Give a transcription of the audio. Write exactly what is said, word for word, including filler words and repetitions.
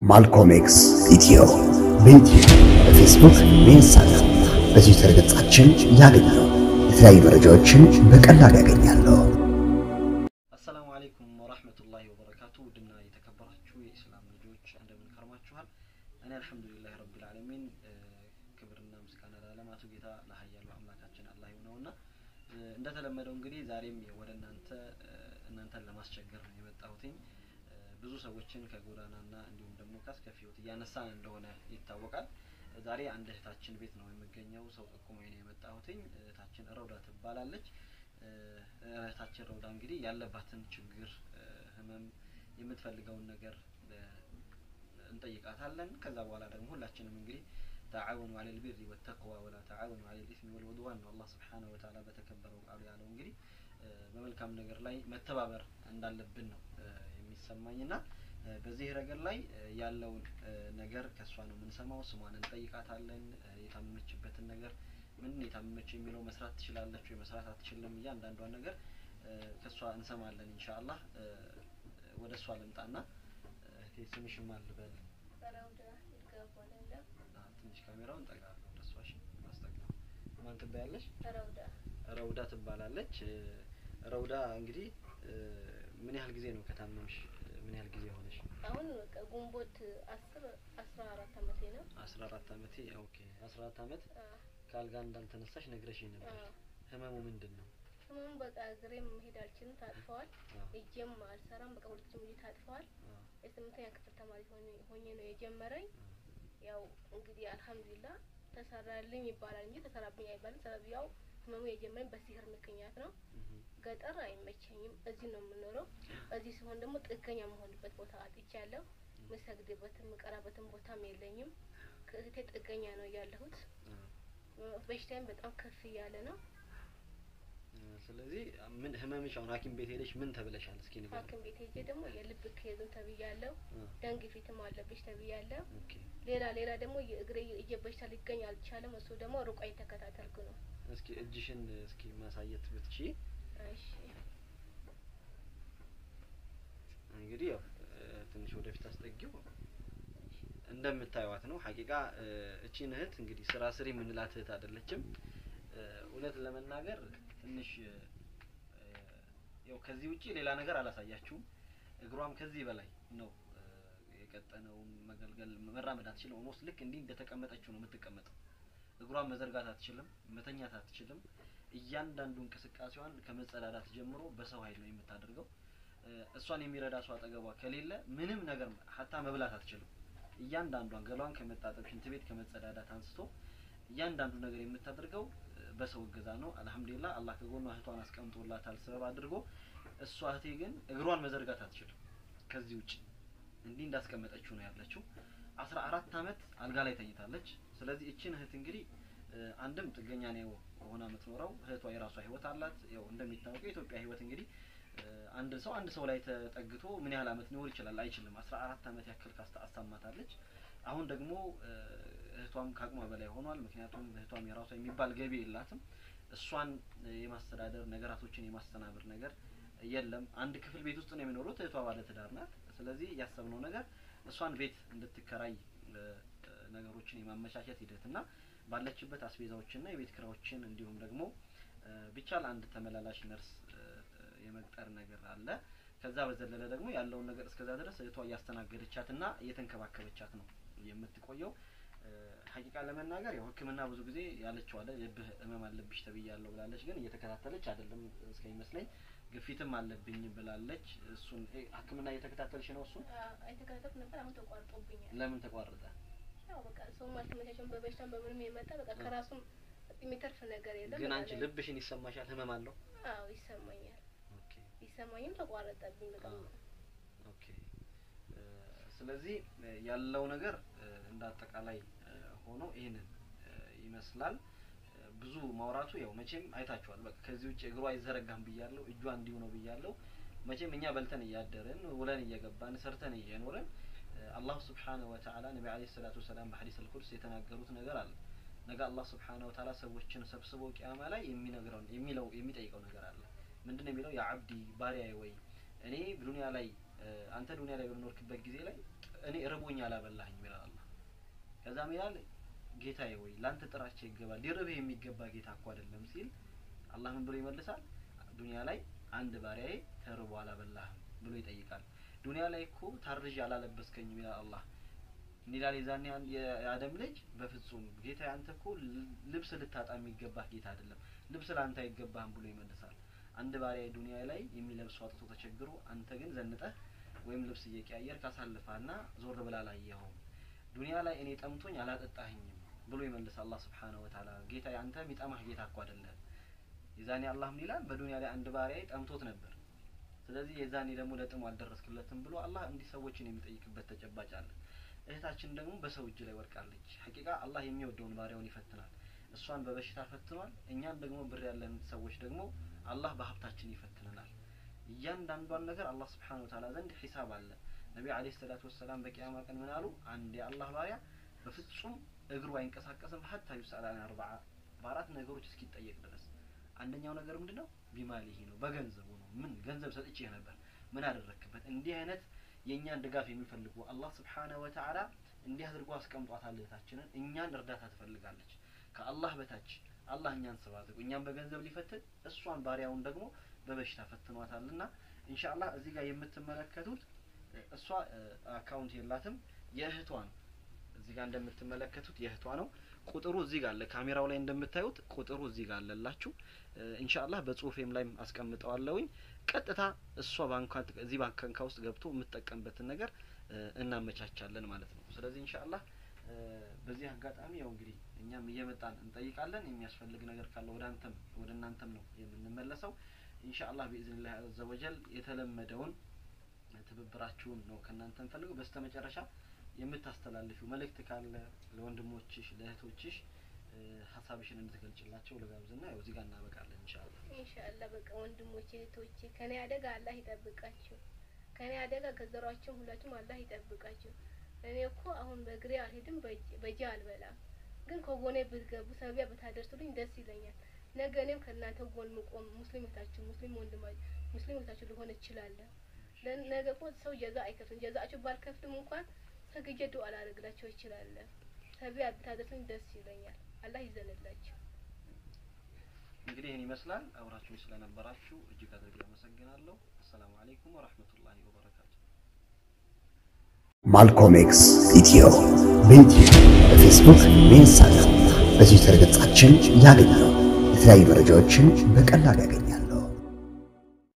ማልኮም ኤክስ ኢትዮ በዩቲዩብ በፌስቡክ በኢንስታግራም በትዊተር ገጻችን ያገኛሉ። የተለያዩ መረጃዎችን በቀላሉ ያገኛሉ። አሰላሙ አለይኩም ወራህመቱላሂ ወበረካቱ። ድና የተከበራችሁ የእስላም ልጆች እንደምን ከርማችኋል? እኔ አልሐምዱሊላህ ረቢል ዓለሚን ክብርና ምስጋና ለዓለማቱ ጌታ ለኃያሉ አምላካችን አላህ ይሁንና እንደተለመደው እንግዲህ ዛሬም ወደ እናንተ እናንተን ለማስቸገር ነው የመጣሁትኝ። ብዙ ሰዎችን ከጎዳናና እንዲሁም ደግሞ ካስከፊውት ያነሳን እንደሆነ ይታወቃል። ዛሬ አንድ እህታችን ቤት ነው የምገኘው። ሰው ጥቆመኝ ነው የመጣሁትኝ። እህታችን ረውዳ ትባላለች። እህታችን ረውዳ እንግዲህ ያለባትን ችግር ህመም የምትፈልገውን ነገር እንጠይቃታለን። ከዛ በኋላ ደግሞ ሁላችንም እንግዲህ تعاونوا على البر والتقوى ولا تعاونوا على الاثم والعدوان الله سبحانه وتعالى በተከበረው ቃሉ ያለው እንግዲህ በመልካም ነገር ላይ መተባበር እንዳለብን ነው የሚሰማኝና በዚህ ረገድ ላይ ያለው ነገር ከሷ ነው የምንሰማው። ስሟን እንጠይቃታለን። የታመመችበትን ነገር ምን የታመመች የሚለው መስራት ትችላለች ወይ መስራት አትችልም እያንዳንዷን ነገር ከሷ እንሰማለን ኢንሻአላህ። ወደሷ ልምጣና ስምሽ ማን ልበል? ረውዳ ይገባላል። ትንሽ ካሜራውን ጠጋለሁ ወደሷሽ ማስተካከል። ማን ትባያለሽ? ረውዳ ረውዳ ትባላለች። ረውዳ እንግዲህ ምን ያህል ጊዜ ነው ከታመምሽ? ምን ያህል ጊዜ ሆነሽ? አሁን ግንቦት አስር አስራ አራት አመቴ ነው። አስራ አራት አመቴ። ኦኬ አስራ አራት አመት ካልጋ እንዳልተነሳሽ ነግረሽኝ ነበር። ህመሙ ምንድነው? ህመሙ በቃ እግሬም መሄድ አልችልም፣ ታጥፈዋል። እጄም አልሰራም፣ በቃ ሁለቱም እጄ ታጥፈዋል። የስምንተኛ ክፍል ተማሪ ሆኜ ሆኜ ነው የጀመረኝ። ያው እንግዲህ አልহামዱሊላህ ተሰራልኝ ይባላል እንጂ ተሰራብኝ አይባልም። ሰበብ ያው ህመሙ የጀመረኝ በሲህር ምክንያት ነው። ገጠር አይመቸኝም፣ እዚህ ነው የምኖረው። እዚህ ሲሆን ደግሞ ጥገኛ መሆንበት ቦታ አጥቻለሁ። መሰግድበትም መቀራበትም ቦታም የለኝም። ከእህቴ ጥገኛ ነው ያለሁት። በሽታዬም በጣም ከፍ ያለ ነው። ስለዚህ ምን ህመምሽ አሁን ሐኪም ቤት ሄደሽ ምን ተብለሻል? እስኪ ንገሪኝ። ሐኪም ቤት ሄጄ ደግሞ የልብ ከይዝም ተብያለሁ፣ ደም ግፊትም አለብሽ ተብያለሁ። ኦኬ ሌላ ሌላ ደግሞ የእግሬ እየበሽታ ሊገኝ አልቻለም። እሱ ደግሞ ሩቃ እየተከታተልኩ ነው። እስኪ እጅሽን እስኪ ማሳየት ብትቺ። እሺ እንግዲህ ያው ትንሽ ወደፊት አስጠጊው እንደምታዩት ነው። ሐቂቃ እቺን እህት እንግዲህ ስራ ስሪ ምንላት እህት አይደለችም። እውነት ለመናገር ትንሽ ያው ከዚህ ውጪ ሌላ ነገር አላሳያችሁም። እግሯም ከዚህ በላይ ነው የቀጠነው። መገልገል መራመድ አትችልም። ኦልሞስት ልክ እንዲህ እንደተቀመጠችው ነው የምትቀመጠው። እግሯን መዘርጋት አትችልም፣ መተኛት አትችልም። እያንዳንዱ እንቅስቃሴዋን ከመጸዳዳት ጀምሮ በሰው ኃይል ነው የምታደርገው። እሷን የሚረዳ ሰው አጠገቧ ከሌለ ምንም ነገር hatta መብላት አትችልም። እያንዳንዷን ገሏን ከመጣጠብ ሽንት ቤት ከመጸዳዳት አንስቶ እያንዳንዱ ነገር የምታደርገው በሰው እገዛ ነው። አልহামዱሊላህ አላህ ከጎኗ እህቷን አስቀምጦላታል ሰበብ አድርጎ። እሷ እህቴ ግን እግሯን መዘርጋት አትችልም። ከዚህ ውጪ እንዲህ እንዳስቀመጠችው ነው ያለችው። አስራ አራት አመት አልጋ ላይ ተኝታለች። ስለዚህ እቺን እህት እንግዲህ አንድም ጥገኛ ነው ሆና የምትኖረው። እህቷ የራሷ ህይወት አላት። ያው እንደሚታወቀው የኢትዮጵያ ህይወት እንግዲህ አንድ ሰው አንድ ሰው ላይ ተጠግቶ ምን ያህል አመት ሊኖር ይችላል? አይችልም። አስራ አራት አመት ያክል ካስተአስተማታለች። አሁን ደግሞ እህቷም ካቅሟ በላይ ሆኗል። ምክንያቱም እህቷም የራሷ የሚባል ገቢ የላትም። እሷን የማስተዳደር ነገራቶችን የማስተናበር ነገር የለም። አንድ ክፍል ቤት ውስጥ ነው የሚኖሩት። እህቷ ባለ ትዳር ናት። ስለዚህ ያሰብነው ነገር እሷን ቤት እንድትከራይ ነገሮችን የማመቻቸት ሂደትና ባለችበት አስቤዛዎችና የቤት ክራዎችን እንዲሁም ደግሞ ቢቻል አንድ ተመላላሽ ነርስ የመቅጠር ነገር አለ። ከዛ በዘለለ ደግሞ ያለውን ነገር እስከዛ ድረስ እህቷ ያስተናገደቻትና እየተንከባከበቻት ነው የምትቆየው። ሐቂቃ ለመናገር ያው ህክምና ብዙ ጊዜ ያለችው አለ የልብህ ህመም አለብሽ ተብያለሁ ብላለች። ግን እየተከታተለች አይደለም እስከሚመስለኝ። ግፊትም አለብኝ ብላለች። እሱን ህክምና እየተከታተለች ነው። እሱን አይተከታተልኩ ነበር። አሁን ተቋርጦብኛል። ለምን ተቋረጠ? ያው በቃ ሰው ማልተመቻቸም በበሽታም በምንም የመጣ በቃ ከራሱም የሚተርፍ ነገር የለም። ግን አንቺ ልብሽን ይሰማሻል? ህመም አለው? አዎ ይሰማኛል። ኦኬ ይሰማኝም ተቋረጠብኝ በቃ። ኦኬ ስለዚህ ያለው ነገር እንዳጠቃላይ ሆኖ ይሄንን ይመስላል። ብዙ ማውራቱ ያው መቼም አይታችኋል። በቃ ከዚህ ውጪ እግሯ አይዘረጋም ብያለሁ፣ እጇ እንዲሁ ነው ብያለሁ። መቼም እኛ በልተን እያደረን ውለን እየገባን ሰርተን እየኖርን አላህ Subhanahu Wa Ta'ala ነብዩ አለይሂ ሰላቱ ወሰለም በሐዲስ አልቁድስ የተናገሩት ነገር አለ። ነገ አላህ Subhanahu Wa Ta'ala ሰዎችን ሰብስቦ ቂያማ ላይ የሚነግረው የሚለው የሚጠይቀው ነገር አለ። ምንድነው የሚለው? ያ አብዲ ባሪያዬ ወይ እኔ ዱንያ ላይ አንተ ዱንያ ላይ በመኖርክበት ጊዜ ላይ እኔ ርቦኛ አላበላህኝ ይላል አላህ ከዛም ይላል ጌታዬ ወይ ላንተ ጥራቼ ይገባል ሊርብህ የሚገባ ጌታ እኮ አይደለም ሲል አላህ ምን ብሎ ይመልሳል ዱንያ ላይ አንድ ባሪያዬ ተርቦ አላበላህም ብሎ ይጠይቃል ዱንያ ላይ እኮ ታርጅ አላለበስከኝ ይላል አላህ እንዲላል ይዛን የአደም ልጅ በፍጹም ጌታዬ አንተ እኮ ልብስ ልታጣ የሚገባህ ጌታ አይደለም ልብስ ላንተ አይገባህም ብሎ ይመልሳል አንድ ባሪያዬ ዱንያ ላይ የሚለብሰው አጥቶ ተቸግሮ አንተ ግን ዘንጠህ ወይም ልብስ እየቀያየር ካሳልፋና ዞር ብላ ላየኸው ዱንያ ላይ እኔ ጠምቶኝ አላጠጣኸኝም ብሎ ይመልስ አላህ Subhanahu Wa Ta'ala ጌታዬ አንተ የሚጠማህ ጌታ እኮ አይደለም ይዛኔ አላህ ምን ይላል በዱንያ ላይ አንድ ባሪያዬ ጠምቶት ነበር ስለዚህ የዛኔ ደግሞ ለጥሙ አልደረስክለትም ብሎ አላህ እንዲህ ሰዎችን የሚጠይቅበት ተጨባጭ አለ እህታችን ደግሞ በሰው እጅ ላይ ወርቃለች ሐቂቃ አላህ የሚወደውን ባሪያውን ይፈትናል እሷን በበሽታ ፈትኗል እኛን ደግሞ ብር ያለን ሰዎች ደግሞ አላህ በሀብታችን ይፈትነናል እያንዳንዷን ነገር አላህ Subhanahu Wa Ta'ala ዘንድ ሒሳብ አለ ነብዩ አለይሂ ሰላቱ ወሰለም በቂያማ ቀን ምን አሉ አንድ የአላህ ባሪያ በፍጹም እግሩ አይንቀሳቀስም hatta ይሰአል አን አርባዓ በአራት ነገሮች እስኪጠየቅ ድረስ አንደኛው ነገር ምንድነው ቢማሊሂ ነው በገንዘቡ ነው ምን ገንዘብ ሰጥቼ ነበር ምን አደረክበት እንዲህ አይነት የኛን ድጋፍ የሚፈልጉ አላህ Subhanahu Wa Ta'ala እንዲህ አድርጎ አስቀምጧታል እህታችንን እኛን እርዳታ ትፈልጋለች ከአላህ በታች አላህ እኛን ሰባዘው እኛን በገንዘብ ሊፈትን እሷን ባሪያውን ደግሞ በበሽታ ፈትኗታልና ኢንሻአላህ እዚህ ጋር የምትመለከቱት እሷ አካውንት የላትም የእህቷን እዚህ ጋር እንደምትመለከቱት የእህቷ ነው ቁጥሩ እዚህ ጋር አለ ካሜራው ላይ እንደምታዩት ቁጥሩ እዚህ ጋር አለላችሁ ኢንሻአላህ በጽሁፌም ላይ አስቀምጠዋለሁኝ ቀጥታ እሷ ባንክ እዚህ ባንክ ውስጥ ገብቶ የምትጠቀምበትን ነገር እናመቻቻለን ማለት ነው ስለዚህ ኢንሻአላህ በዚህ አጋጣሚ ያው እንግዲህ እኛም እየመጣን እንጠይቃለን የሚያስፈልግ ነገር ካለ ወደ አንተም ወደ እናንተም ነው የምንመለሰው ኢንሻአላህ በኢዝኒላህ አዘ ወጀል የተለመደውን ትብብራችሁን ነው ከናንተም ፈልገው በስተመጨረሻ የምታስተላልፊው መልእክት ካለ ለወንድሞችሽ ለእህቶችሽ ሐሳብሽን እንድትገልጭላቸው ለጋብዝና ያው እዚህ ጋር እናበቃለን ኢንሻአላህ ኢንሻአላህ በቃ ወንድሞቼ እህቶቼ ከኔ አደጋ አላህ ይጠብቃችሁ ከኔ አደጋ ከዘሯችሁ ሁላችሁም አላህ ይጠብቃችሁ እኔ እኮ አሁን በእግሬ አልሄድም በእጄ አልበላም ግን ከጎኔ ብትገቡ ሰቢያ በታደርሱልኝ ደስ ይለኛል ነገ እኔም ከእናንተ ጎን መቆም ሙስሊሞታችሁ ሙስሊም ወንድማችሁ ሙስሊሞታችሁ ሊሆን ይችላል ለነገ እኮ ሰው ጀዛ አይከፍልም ጀዛችሁ ባልከፍልም እንኳን ሰግጄ ዱዓ ላደርግላችሁ ይችላል ሰቢያ በታደርሱልኝ ደስ ይለኛል አላህ ይዘንላችሁ እንግዲህ ይሄን ይመስላል አብራችሁ ስለነበራችሁ እጅግ አድርጌ አመሰግናለሁ ሰላም አለይኩም ወራህመቱላሂ ወበረካቱ ማልኮም ኤክስ ኢትዮ በዩቲዩብ በፌስቡክ በኢንስታግራም በትዊተር ገጻችን ያገኙ የተለያዩ መረጃዎችን በቀላሉ ያገኛሉ